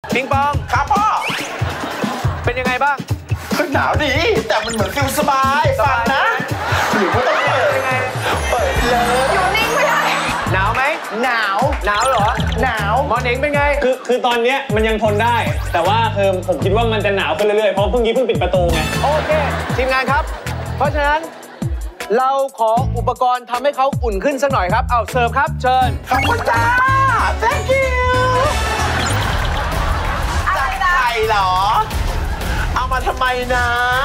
ปิงปองครับพ่อเป็นยังไงบ้างหนาวดีแต่มันเหมือนฟิลสบายฟังนะหรือว่าต้องเปิดยังไงเปิดเลยอยู่นิ่งไม่ได้หนาวไหมหนาวเหรอหนาวหมอเน่งเป็นไงคือตอนเนี้ยมันยังทนได้แต่ว่าคือผมคิดว่ามันจะหนาวขึ้นเรื่อยๆเพราะเพิ่งปิดประตูไงโอเคทีมงานครับเพราะฉะนั้นเราขออุปกรณ์ทำให้เขาอุ่นขึ้นสักหน่อยครับเอาเสิร์ฟครับเชิญขอบคุณจ้า thank you อะไรนะไข่เหรอเอามาทำไมนะ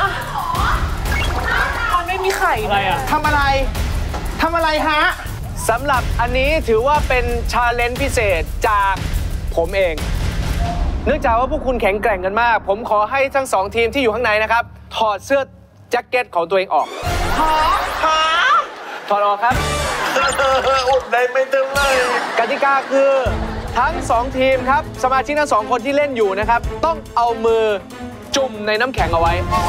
มันไม่มีไข่อะไรอ่ะทำอะไรฮะสำหรับอันนี้ถือว่าเป็นชาเลนจ์พิเศษจากผมเองเนื่องจากว่าพวกคุณแข็งแกร่งกันมากผมขอให้ทั้งสองทีมที่อยู่ข้างในนะครับถอดเสื้อแจ็คเก็ตของตัวเองออกถอดออกครับอุดได้ไม่ตึงเลยกติกาคือทั้ง2ทีมครับสมาชิกทั้ง2คนที่เล่นอยู่นะครับต้องเอามือจุ่มในน้ำแข็งเอาไว้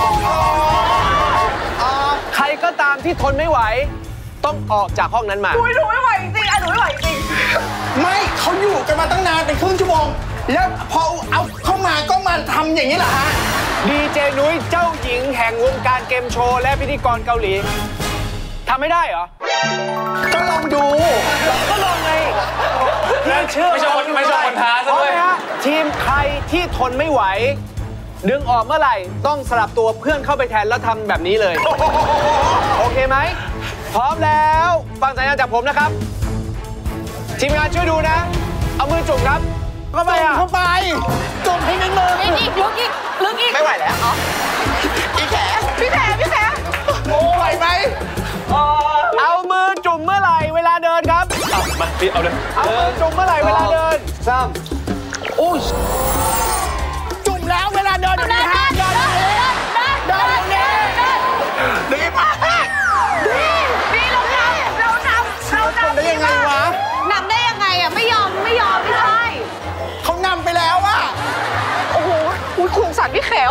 ใครก็ตามที่ทนไม่ไหวต้องออกจากห้องนั้นมาหนูไม่ไหวจริงหนูไม่ไหวจริงไม่เขาอยู่กันมาตั้งนานเป็นครึ่งชั่วโมงแล้วพอเอาเข้ามาก็มาทำอย่างนี้เหรอฮะดีเจนุ้ยเจ้าหญิงแห่งวงการเกมโชว์และพิธีกรเกาหลีทำไม่ได้เหรอก็ลองดูก็ลองไงไม่เชื่อไม่ใช่คนท้าซะด้วยทีมใครที่ทนไม่ไหวดึงออกเมื่อไหร่ต้องสลับตัวเพื่อนเข้าไปแทนแล้วทำแบบนี้เลยโอเคไหมพร้อมแล้วฟังสัญญาณจากผมนะครับทีมงานช่วยดูนะเอามือจุ่มครับเข้าไปจุ่มให้ในมืออีกลึกอีกไม่ไหวแล้วอีแขพี่แขโอ้ไหวไหมเอามือจุ่มเมื่อไหร่เวลาเดินครับมาพี่เอาเลยเอามือจุ่มเมื่อไหร่เวลาเดิน3อุ้ยจุ่มแล้วเวลาเดินเดินดีมากดีเราทำได้ยังไงวะนำได้ยังไงอ่ะไม่ยอมไม่ใช่เขานำไปแล้วอ่ะโอ้โหคุณสันพี่แขว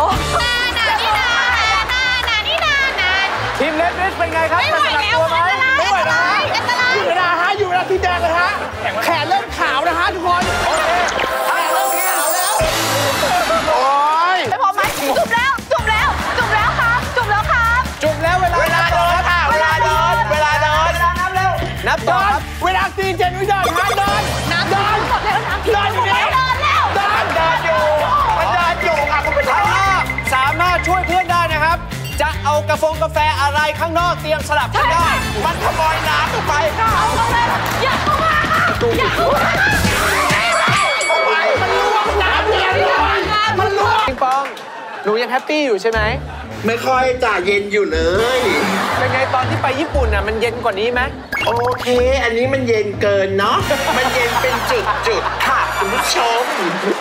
ทีมเลดริสเป็นไงครับไม่ไหวแล้วไม่ไหวนะอยู่เวลาทีแดงเลยฮะแขนเริ่มขาวนะฮะทุกคนโอเคแขนเริ่มขาวแล้วโอ้ยไม่พอไหมจุ่มแล้วครับจุ่มแล้วเวลาเดินค่ะเวลาเดินนับเร็วนับต่อครับเวลาตีเจนวิเดินฮะเดินหมดแล้วเดินอยู่แล้วมันเดินอยู่อ่ะคุณผู้ชมสามารถช่วยเพื่อนได้นะครับจะเอากาแฟอะไรข้างนอกเตรียมสลับกันได้มันขโมยน้ำไปค่ะอย่าเข้ามามันล่วงน้ำเนี่ยมันล่วงปิงปองหนูยังแฮปปี้อยู่ใช่ไหมไม่ค่อยจ่าเย็นอยู่เลยเป็นไงตอนที่ไปญี่ปุ่นน่ะมันเย็นกว่านี้ไหมโอเคอันนี้มันเย็นเกินเนาะมันเย็นเป็นจุดค่ะคุณผู้ชม